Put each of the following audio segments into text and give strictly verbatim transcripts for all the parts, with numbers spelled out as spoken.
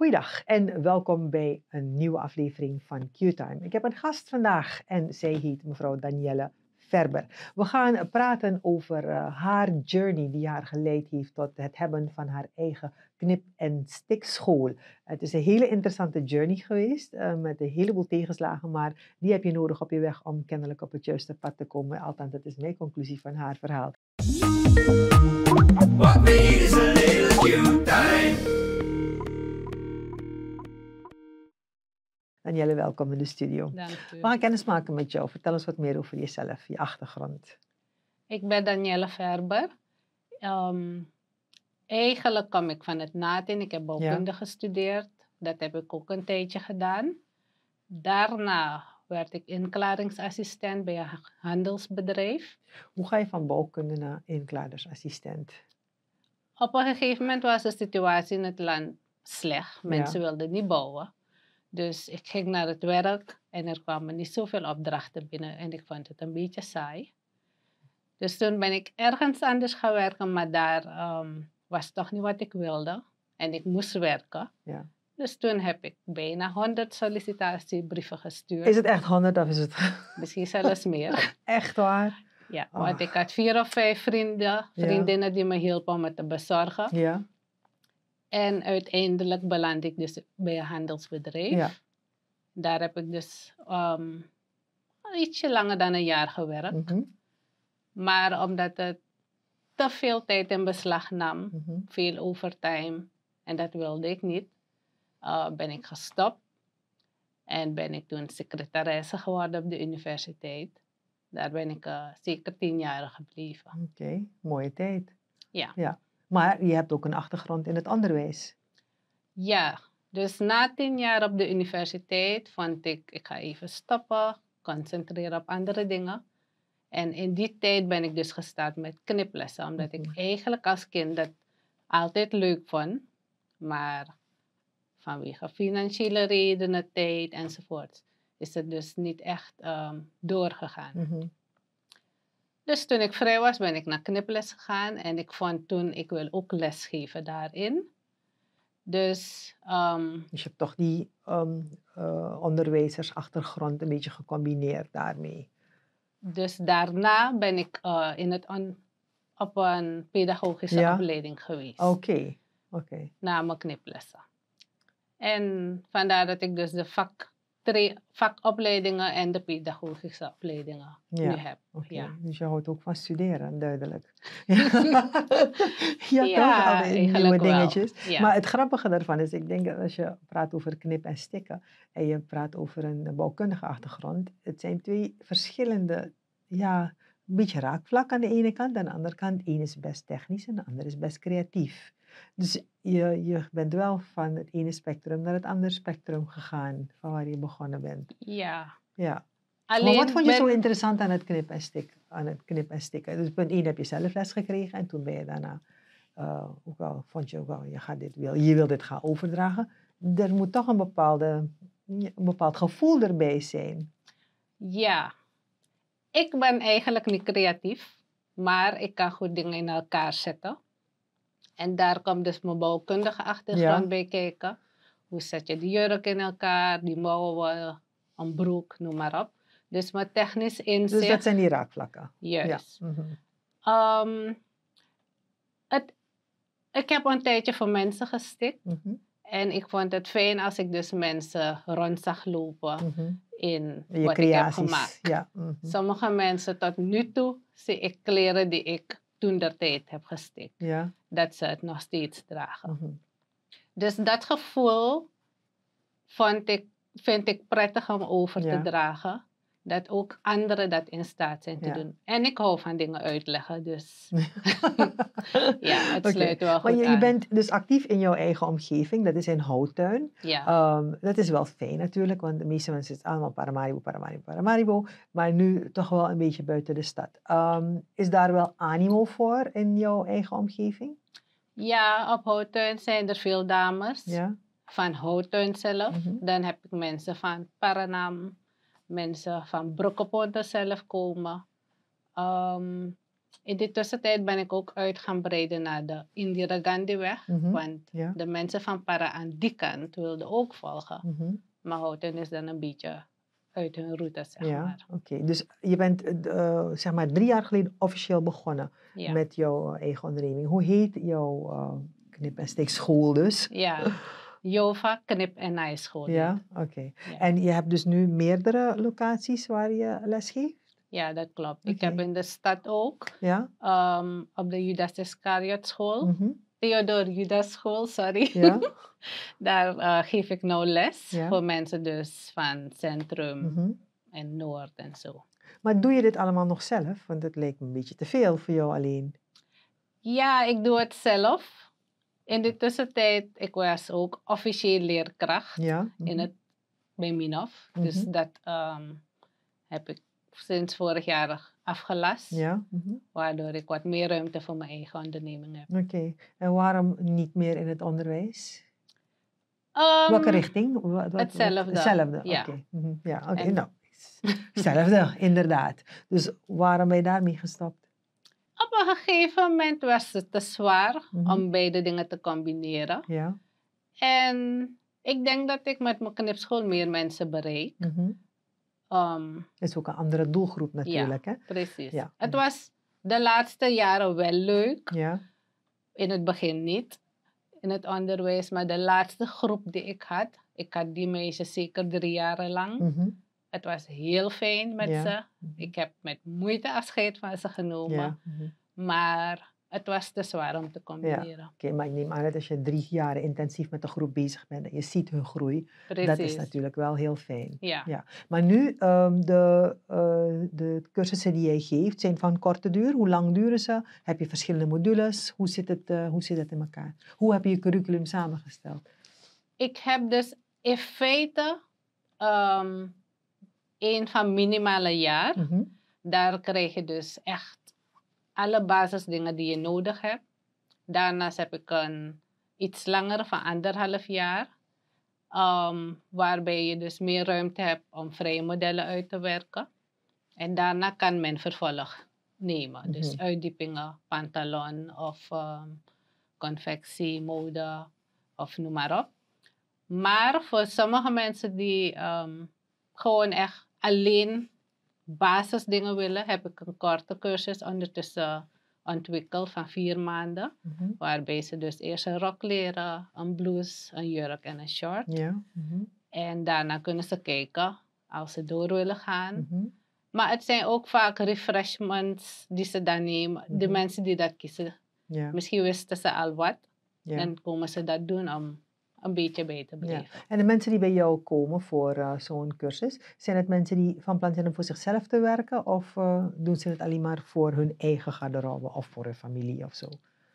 Goeiedag en welkom bij een nieuwe aflevering van Q-Time. Ik heb een gast vandaag en zij heet mevrouw Danielle Verber. We gaan praten over uh, haar journey die haar geleid heeft tot het hebben van haar eigen knip- en stikschool. Het is een hele interessante journey geweest uh, met een heleboel tegenslagen, maar die heb je nodig op je weg om kennelijk op het juiste pad te komen. Althans, dat is mijn conclusie van haar verhaal. What we need is a little Q-Time. Danielle, welkom in de studio. Dank u. We gaan kennis maken met jou. Vertel eens wat meer over jezelf, je achtergrond. Ik ben Danielle Verber. Um, eigenlijk kom ik van het N A T I N. Ik heb bouwkunde ja. gestudeerd. Dat heb ik ook een tijdje gedaan. Daarna werd ik inklaringsassistent bij een handelsbedrijf. Hoe ga je van bouwkunde naar inklaringsassistent? Op een gegeven moment was de situatie in het land slecht. Mensen ja. wilden niet bouwen. Dus ik ging naar het werk en er kwamen niet zoveel opdrachten binnen en ik vond het een beetje saai. Dus toen ben ik ergens anders gaan werken, maar daar um, was toch niet wat ik wilde. En ik moest werken. Ja. Dus toen heb ik bijna honderd sollicitatiebrieven gestuurd. Is het echt honderd of is het? Misschien zelfs meer. Echt waar? Ja, oh. Want ik had vier of vijf vrienden, vriendinnen ja. die me hielpen om het te bezorgen. Ja. En uiteindelijk belandde ik dus bij een handelsbedrijf. Ja. Daar heb ik dus um, ietsje langer dan een jaar gewerkt. Mm-hmm. Maar omdat het te veel tijd in beslag nam, mm-hmm. veel overtime, en dat wilde ik niet, uh, ben ik gestopt. En ben ik toen secretaresse geworden op de universiteit. Daar ben ik uh, zeker tien jaar gebleven. Oké, okay. Mooie tijd. Ja. ja. Maar je hebt ook een achtergrond in het onderwijs. Ja, dus na tien jaar op de universiteit vond ik, ik ga even stoppen, concentreren op andere dingen. En in die tijd ben ik dus gestart met kniplessen, omdat ik eigenlijk als kind dat altijd leuk vond. Maar vanwege financiële redenen, tijd enzovoort, is het dus niet echt um, doorgegaan. Mm-hmm. Dus toen ik vrij was, ben ik naar kniples gegaan en ik vond toen, ik wil ook lesgeven daarin. Dus, um, dus je hebt toch die um, uh, onderwijzersachtergrond een beetje gecombineerd daarmee. Dus daarna ben ik uh, in het on, op een pedagogische ja? opleiding geweest. Oké, okay. oké. Okay. Na mijn kniplessen. En vandaar dat ik dus de vak, tre, vakopleidingen en de pedagogische opleidingen ja. nu heb. Okay. Ja. Dus je houdt ook van studeren, duidelijk. ja, ja toch? Al die nieuwe dingetjes. Ja. Maar het grappige daarvan is, ik denk dat als je praat over knip en stikken en je praat over een bouwkundige achtergrond, het zijn twee verschillende, ja, een beetje raakvlak aan de ene kant. Aan de andere kant, de ene is best technisch en de andere is best creatief. Dus je, je bent wel van het ene spectrum naar het andere spectrum gegaan, van waar je begonnen bent. Ja. Ja. Alleen maar wat vond je ben... zo interessant aan het knip en stik, aan het knip en stikken? Dus punt één heb je zelf les gekregen en toen ben je daarna, uh, ook al, vond je ook wel, je, gaat dit wil, je wil dit gaan overdragen. Er moet toch een, bepaalde, een bepaald gevoel erbij zijn. Ja, ik ben eigenlijk niet creatief, maar ik kan goed dingen in elkaar zetten. En daar komt dus mijn bouwkundige achtergrond ja. bij kijken. Hoe zet je die jurk in elkaar, die mouwen, een broek, noem maar op. Dus mijn technisch inzicht. Dus dat zijn die raakvlakken. Juist. Ja. Mm-hmm. um, het, ik heb een tijdje voor mensen gestikt. Mm-hmm. En ik vond het fijn als ik dus mensen rond zag lopen mm-hmm. in je wat creaties. ik heb gemaakt. Ja. Mm-hmm. Sommige mensen tot nu toe zie ik kleren die ik toen der tijd heb gestikt. Ja. Dat ze het nog steeds dragen. Mm-hmm. Dus dat gevoel vond ik, vind ik prettig om over ja. te dragen. Dat ook anderen dat in staat zijn te ja. doen. En ik hou van dingen uitleggen, dus ja, het sluit okay. wel goed maar je, aan. Je bent dus actief in jouw eigen omgeving, dat is in Houttuin. Ja. Um, dat is wel fijn natuurlijk, want de meeste mensen zitten allemaal Paramaribo, Paramaribo, Paramaribo. Maar nu toch wel een beetje buiten de stad. Um, is daar wel animo voor in jouw eigen omgeving? Ja, op Houttuin zijn er veel dames. Ja. Van Houttuin zelf. Mm-hmm. Dan heb ik mensen van Paranam. Mensen van Brokkeponte zelf komen. Um, in die tussentijd ben ik ook uit gaan breiden naar de Indira Gandhiweg. Mhm. Want Ja. de mensen van Para aan die kant wilden ook volgen. Mhm. Maar Houten is dan een beetje uit hun route, zeg Ja, maar. oké. Dus je bent eh, d- eh, zeg maar drie jaar geleden officieel begonnen Ja, met jouw eh, eigen onderneming. Hoe heet jouw eh, knip- en steekschool dus? ja. Jova, knip en naaischool. heet Ja, het. oké. Ja. En je hebt dus nu meerdere locaties waar je les geeft? Ja, dat klopt. Ik heb Oké. in de stad ook, Ja? ehm, op de Judas Iscariot school, Mhm. Theodor Judas school, sorry. Ja? Daar eh, geef ik nou les Ja. voor mensen dus van Centrum Mhm. en Noord en zo. Maar doe je dit allemaal nog zelf? Want het lijkt me een beetje te veel voor jou alleen. Ja, ik doe het zelf. In de tussentijd, ik was ook officieel leerkracht Ja? in Mhm. het, bij Minhof. Dus Mhm. dat ehm, heb ik sinds vorig jaar afgelast. Ja? Mhm. Waardoor ik wat meer ruimte voor mijn eigen onderneming heb. Oké. En waarom niet meer in het onderwijs? Welke Ehm, richting? Wat, wat, wat? hetzelfde, Hetzelfde, ja. oké. Mhm. Ja, oké. En Nou, hetzelfde, inderdaad. Dus waarom ben je daarmee gestopt? op een gegeven moment was het te zwaar Mhm. om beide dingen te combineren. Ja. En ik denk dat ik met mijn knipschool meer mensen bereik. Mhm. Ehm, Dat is ook een andere doelgroep natuurlijk, hè? precies. Ja. Het was de laatste jaren wel leuk. Ja. In het begin niet. In het onderwijs. Maar de laatste groep die ik had. Ik had die meisjes zeker drie jaren lang. Mhm. Het was heel fijn met Ja. ze. Mhm. Ik heb met moeite afscheid van ze genomen. Ja. Mhm. Maar het was te zwaar om te Ja. combineren. Oké, maar ik neem aan dat als je drie jaar intensief met de groep bezig bent en je ziet hun groei, Precies. dat is natuurlijk wel heel fijn. Ja. Ja. Maar nu, ehm, de, eh, de cursussen die jij geeft, zijn van korte duur. Hoe lang duren ze? Heb je verschillende modules? Hoe zit het, eh, hoe zit het in elkaar? Hoe heb je je curriculum samengesteld? Ik heb dus in feite ehm een van minimaal een jaar. Mhm. Daar krijg je dus echt alle basisdingen die je nodig hebt. Daarnaast heb ik een iets langer van anderhalf jaar. ehm, waarbij je dus meer ruimte hebt om vrije modellen uit te werken. En daarna kan men vervolg nemen. Dus Mhm. uitdiepingen, pantalon of ehm, confectie, mode of noem maar op. Maar voor sommige mensen die ehm, gewoon echt alleen basisdingen willen, heb ik een korte cursus ondertussen ontwikkeld van vier maanden. Mhm. Waarbij ze dus eerst een rok leren, een blouse, een jurk en een short. Ja. Mhm. En daarna kunnen ze kijken als ze door willen gaan. Mhm. Maar het zijn ook vaak refreshments die ze dan nemen. De Mhm. mensen die dat kiezen. Ja. Misschien wisten ze al wat. Ja. En komen ze dat doen om een beetje bij te Ja. blijven. En de mensen die bij jou komen voor eh, zo'n cursus, zijn het mensen die van plan zijn om voor zichzelf te werken of eh, doen ze het alleen maar voor hun eigen garderobe of voor hun familie of zo?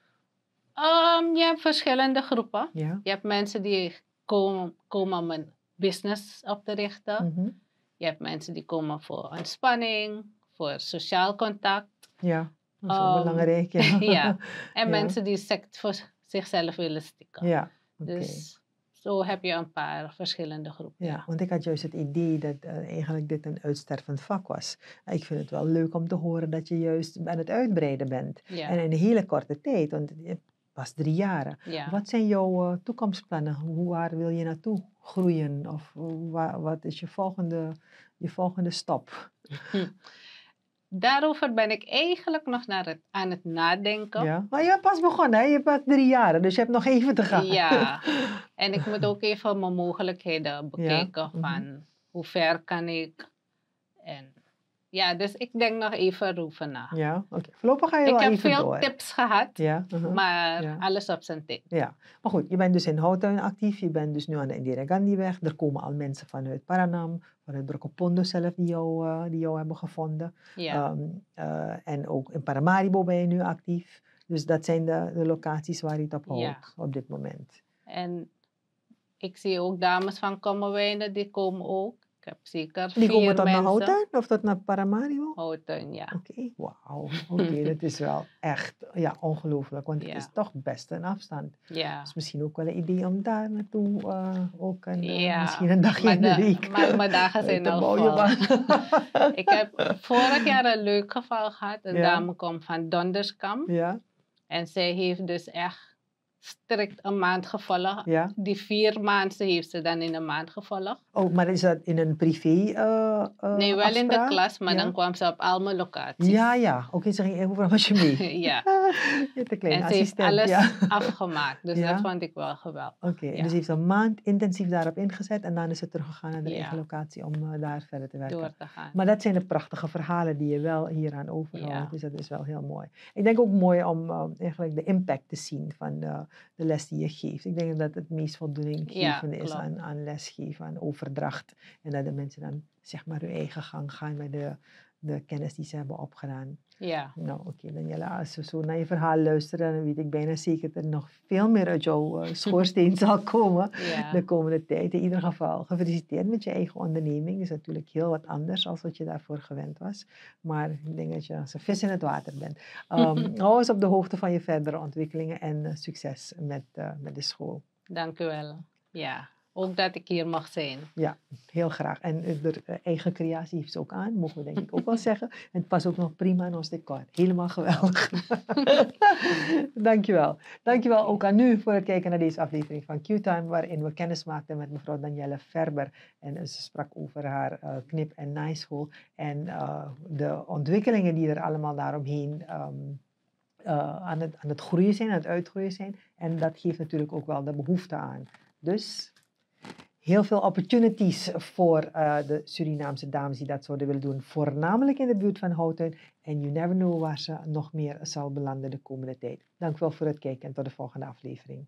Ehm, je hebt verschillende groepen. Ja. Je hebt mensen die komen, komen om een business op te richten. Mhm. Je hebt mensen die komen voor ontspanning, voor sociaal contact. Ja, dat is wel Ehm, belangrijk. Ja. ja. En Ja. mensen die sect voor zichzelf willen stikken. Ja, oké. Dus zo heb je een paar verschillende groepen. Ja, Ja. want ik had juist het idee dat eh, eigenlijk dit een uitstervend vak was. Ik vind het wel leuk om te horen dat je juist aan het uitbreiden bent. Ja. En in een hele korte tijd, want je hebt pas drie jaren. Ja. Wat zijn jouw eh, toekomstplannen? Hoe, waar wil je naartoe groeien? Of eh, wa- wat is je volgende, je volgende stap? Hm. Daarover ben ik eigenlijk nog naar het, aan het nadenken. Ja, maar je hebt pas begonnen, hè? Je hebt pas drie jaren, dus je hebt nog even te gaan. Ja. En ik moet ook even mijn mogelijkheden bekijken mhm. van hoe ver kan ik. En ja, dus ik denk nog even erover na. Ja, oké. Voorlopig ga je Ik wel heb even veel door. tips gehad, Ja, mhm. maar Ja. alles op zijn tijd. Ja, maar goed, je bent dus in Houttuin actief, je bent dus nu aan de Indira Gandhiweg. Er komen al mensen vanuit Paranam, vanuit Brokopondo zelf, die jou, eh, die jou hebben gevonden. Ja. Ehm, eh, en ook in Paramaribo ben je nu actief. Dus dat zijn de, de locaties waar je het op houdt Ja. op dit moment. En ik zie ook dames van Kommerwijnen, die komen ook. Ik heb zeker Die komen vier tot naar mensen. Houten of tot naar Paramaribo? Houten, ja. Oké, okay, wauw. Oké, okay, dat is wel echt ja, ongelooflijk, want het Ja. is toch best een afstand. Ja. Dus misschien ook wel een idee om daar naartoe uh, ook een, uh, Ja, misschien een dagje maar in de de- week. maar mijn dagen zijn te al bouwen, vol. maar- Ik heb vorig jaar een leuk geval gehad. Een Ja. dame komt van Donderskamp. Ja, En zij heeft dus echt strikt een maand gevolgd. ja. Die vier maanden heeft ze dan in een maand gevolgd. Oh, maar is dat in een privé uh, uh, Nee, wel in de afspraak? klas, maar Ja? dan kwam ze op al mijn locaties. Ja, ja. Oké, okay, ze ging even overal met je mee. Ja. Je te klein En ze heeft assistent. alles Ja. afgemaakt. Dus Ja? dat vond ik wel geweldig. Oké, okay, Ja. dus ze heeft een maand intensief daarop ingezet en dan is ze teruggegaan naar de Ja. eigen locatie om uh, daar verder te werken. Door te gaan. Maar dat zijn de prachtige verhalen die je wel hieraan overhoudt. Ja. Dus dat is wel heel mooi. Ik denk ook mooi om uh, eigenlijk de impact te zien van de, de les die je geeft. Ik denk dat het meest voldoeninggevende Ja, is klopt. aan, aan lesgeven, aan overdracht. En dat de mensen dan zeg maar hun eigen gang gaan met de, de kennis die ze hebben opgedaan. Ja. Nou, oké, okay, Daniela, als we zo naar je verhaal luisteren, dan weet ik bijna zeker dat er nog veel meer uit jouw uh, schoorsteen zal komen Ja. de komende tijd. In ieder geval, gefeliciteerd met je eigen onderneming. Dat is natuurlijk heel wat anders dan wat je daarvoor gewend was. Maar ik denk dat je als een vis in het water bent. Um, hou eens op de hoogte van je verdere ontwikkelingen en uh, succes met, uh, met de school. Dank u wel. Ja. Ook dat ik hier mag zijn. Ja, heel graag. En de eigen creatie heeft ze ook aan, mogen we denk ik ook wel zeggen. En het past ook nog prima in ons decor. Helemaal geweldig. Dankjewel. Dankjewel ook aan u voor het kijken naar deze aflevering van Q-Time, waarin we kennis maakten met mevrouw Danielle Verber. En ze sprak over haar uh, knip- en naaischool en uh, de ontwikkelingen die er allemaal daaromheen um, uh, aan, het, aan het groeien zijn, aan het uitgroeien zijn. En dat geeft natuurlijk ook wel de behoefte aan. Dus heel veel opportunities voor uh, de Surinaamse dames die dat zouden willen doen. Voornamelijk in de buurt van Houten. En you never know waar ze nog meer zal belanden de komende tijd. Dank u wel voor het kijken en tot de volgende aflevering.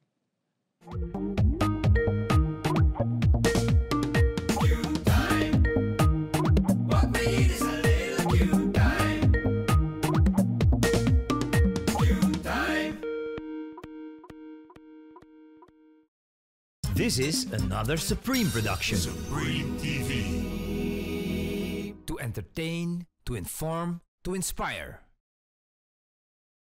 This is another Supreme production. Supreme T V. To entertain, to inform, to inspire.